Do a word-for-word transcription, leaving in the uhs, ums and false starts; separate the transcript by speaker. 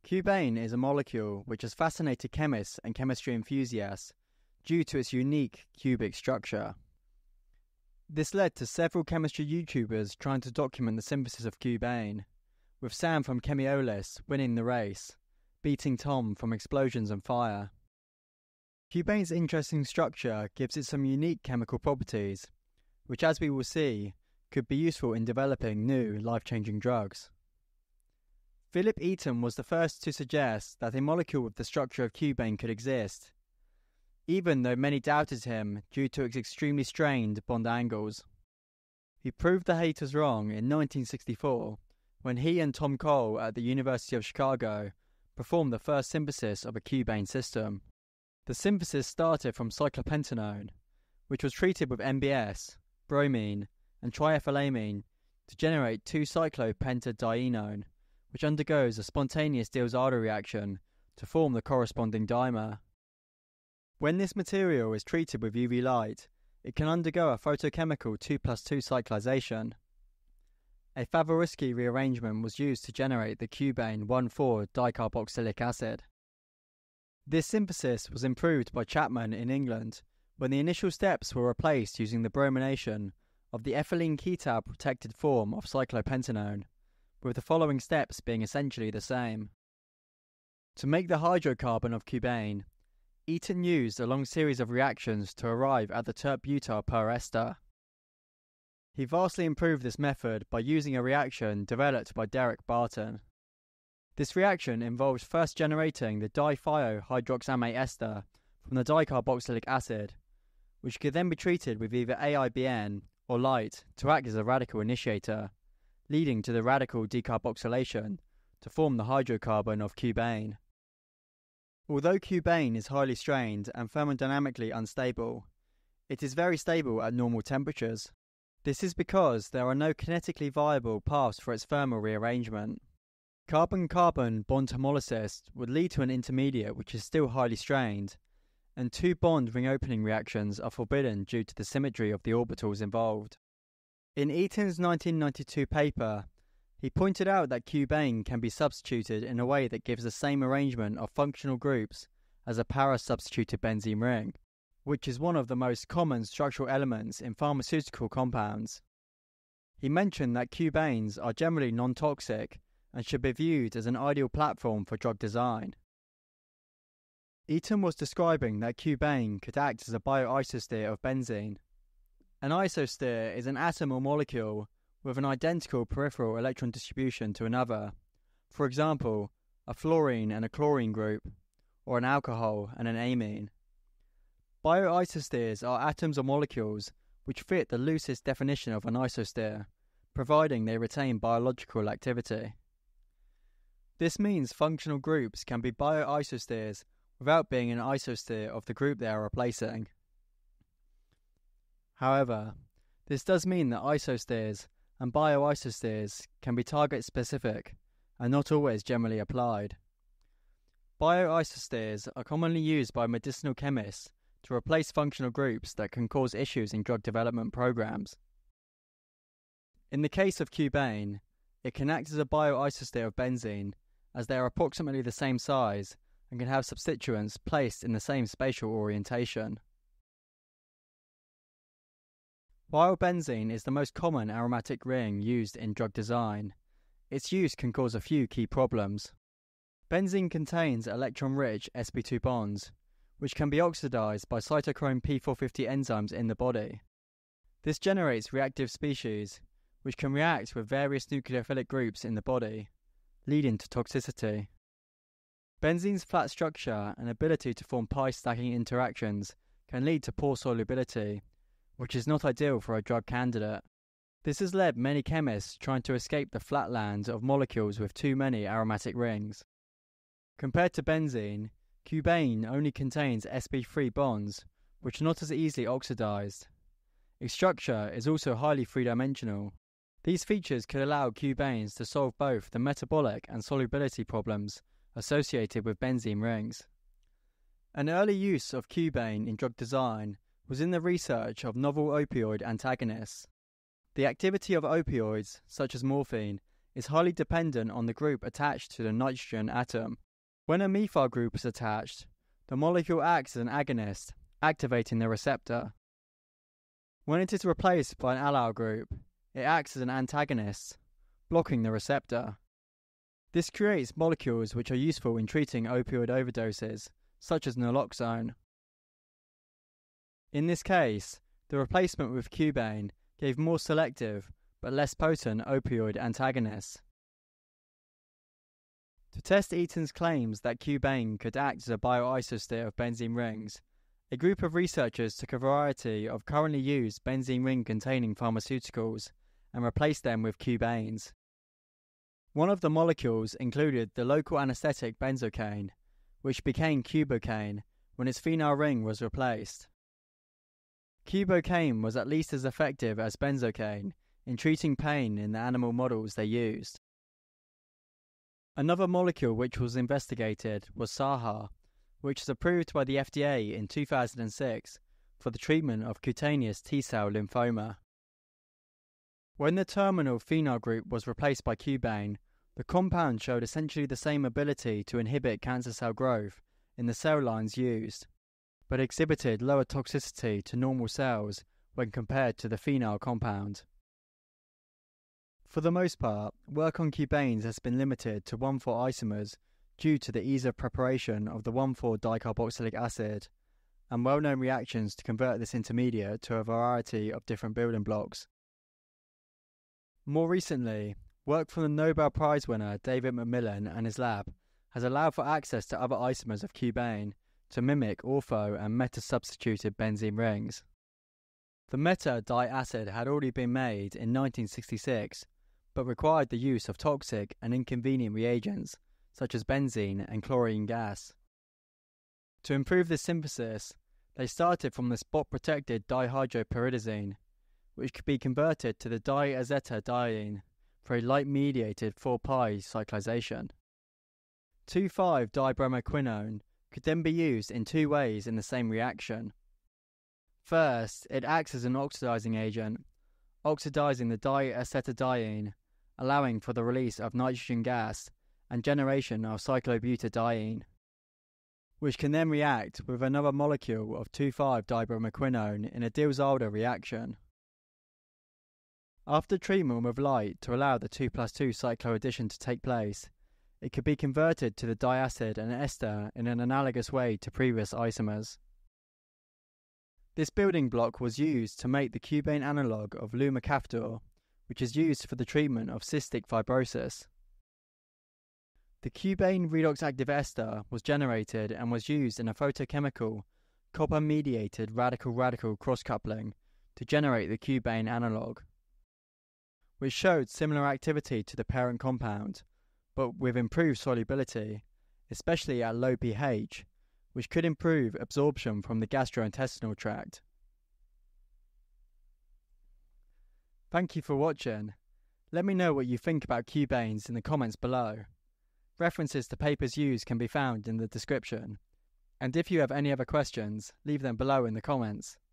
Speaker 1: Cubane is a molecule which has fascinated chemists and chemistry enthusiasts due to its unique cubic structure. This led to several chemistry YouTubers trying to document the synthesis of cubane, with Sam from Chemiolis winning the race, beating Tom from Explosions and Fire. Cubane's interesting structure gives it some unique chemical properties, which, as we will see, could be useful in developing new life-changing drugs. Philip Eaton was the first to suggest that a molecule with the structure of cubane could exist, even though many doubted him due to its extremely strained bond angles. He proved the haters wrong in nineteen sixty-four, when he and Tom Cole at the University of Chicago performed the first synthesis of a cubane system. The synthesis started from cyclopentanone, which was treated with M B S, bromine, and triethylamine to generate two cyclopentadienone, which undergoes a spontaneous Diels-Alder reaction to form the corresponding dimer. When this material is treated with U V light, it can undergo a photochemical two plus two cyclization. A Favorsky rearrangement was used to generate the cubane one four dicarboxylic acid. This synthesis was improved by Chapman in England when the initial steps were replaced using the bromination of the ethylene ketal protected form of cyclopentanone, with the following steps being essentially the same. To make the hydrocarbon of cubane, Eaton used a long series of reactions to arrive at the tert-butyl per-ester. He vastly improved this method by using a reaction developed by Derek Barton. This reaction involves first generating the dithiohydroxamate ester from the dicarboxylic acid, which could then be treated with either A I B N or light to act as a radical initiator, leading to the radical decarboxylation to form the hydrocarbon of cubane. Although cubane is highly strained and thermodynamically unstable, it is very stable at normal temperatures. This is because there are no kinetically viable paths for its thermal rearrangement. Carbon-carbon bond homolysis would lead to an intermediate which is still highly strained, and two bond ring opening reactions are forbidden due to the symmetry of the orbitals involved. In Eaton's nineteen ninety-two paper, he pointed out that cubane can be substituted in a way that gives the same arrangement of functional groups as a para-substituted benzene ring, which is one of the most common structural elements in pharmaceutical compounds. He mentioned that cubanes are generally non-toxic and should be viewed as an ideal platform for drug design. Eaton was describing that cubane could act as a bioisoster of benzene. An isoster is an atom or molecule with an identical peripheral electron distribution to another, for example, a fluorine and a chlorine group, or an alcohol and an amine. Bioisosters are atoms or molecules which fit the loosest definition of an isoster, providing they retain biological activity. This means functional groups can be bioisosters without being an isoster of the group they are replacing. However, this does mean that isosters and bioisosters can be target-specific and not always generally applied. Bioisosters are commonly used by medicinal chemists to replace functional groups that can cause issues in drug development programs. In the case of cubane, it can act as a bioisoster of benzene, as they are approximately the same size and can have substituents placed in the same spatial orientation. While benzene is the most common aromatic ring used in drug design, its use can cause a few key problems. Benzene contains electron-rich s p two bonds, which can be oxidized by cytochrome P four fifty enzymes in the body. This generates reactive species, which can react with various nucleophilic groups in the body, leading to toxicity. Benzene's flat structure and ability to form pi-stacking interactions can lead to poor solubility, which is not ideal for a drug candidate. This has led many chemists trying to escape the flatland of molecules with too many aromatic rings. Compared to benzene, cubane only contains s p three bonds, which are not as easily oxidized. Its structure is also highly three-dimensional. These features could allow cubanes to solve both the metabolic and solubility problems associated with benzene rings. An early use of cubane in drug design was in the research of novel opioid antagonists. The activity of opioids, such as morphine, is highly dependent on the group attached to the nitrogen atom. When a methyl group is attached, the molecule acts as an agonist, activating the receptor. When it is replaced by an allyl group, it acts as an antagonist, blocking the receptor. This creates molecules which are useful in treating opioid overdoses, such as naloxone. In this case, the replacement with cubane gave more selective but less potent opioid antagonists. To test Eaton's claims that cubane could act as a bioisoster of benzene rings, a group of researchers took a variety of currently used benzene ring-containing pharmaceuticals and replaced them with cubanes. One of the molecules included the local anesthetic benzocaine, which became cubocaine when its phenyl ring was replaced. Cubocaine was at least as effective as benzocaine in treating pain in the animal models they used. Another molecule which was investigated was Saha, which was approved by the F D A in two thousand six for the treatment of cutaneous T-cell lymphoma. When the terminal phenyl group was replaced by cubane, the compound showed essentially the same ability to inhibit cancer cell growth in the cell lines used, but exhibited lower toxicity to normal cells when compared to the phenyl compound. For the most part, work on cubanes has been limited to one four isomers due to the ease of preparation of the one four dicarboxylic acid and well-known reactions to convert this intermediate to a variety of different building blocks. More recently, work from the Nobel Prize winner David Macmillan and his lab has allowed for access to other isomers of cubane to mimic ortho and meta-substituted benzene rings. The meta-diacid had already been made in nineteen sixty-six, but required the use of toxic and inconvenient reagents such as benzene and chlorine gas. To improve this synthesis, they started from the spot-protected dihydropyridazine, which could be converted to the diazetadiene for a light-mediated four pi cyclization. two five dibromoquinone could then be used in two ways in the same reaction. First, it acts as an oxidizing agent, oxidizing the diacetadiene, allowing for the release of nitrogen gas and generation of cyclobutadiene, which can then react with another molecule of two five dibromoquinone in a Diels-Alder reaction. After treatment with light to allow the two plus two cycloaddition to take place, it could be converted to the diacid and ester in an analogous way to previous isomers. This building block was used to make the cubane analogue of lumacaftor, which is used for the treatment of cystic fibrosis. The cubane redox-active ester was generated and was used in a photochemical, copper-mediated radical-radical cross-coupling to generate the cubane analogue, which showed similar activity to the parent compound, but with improved solubility, especially at low pH, which could improve absorption from the gastrointestinal tract. Thank you for watching. Let me know what you think about cubanes in the comments below. References to papers used can be found in the description. And if you have any other questions, leave them below in the comments.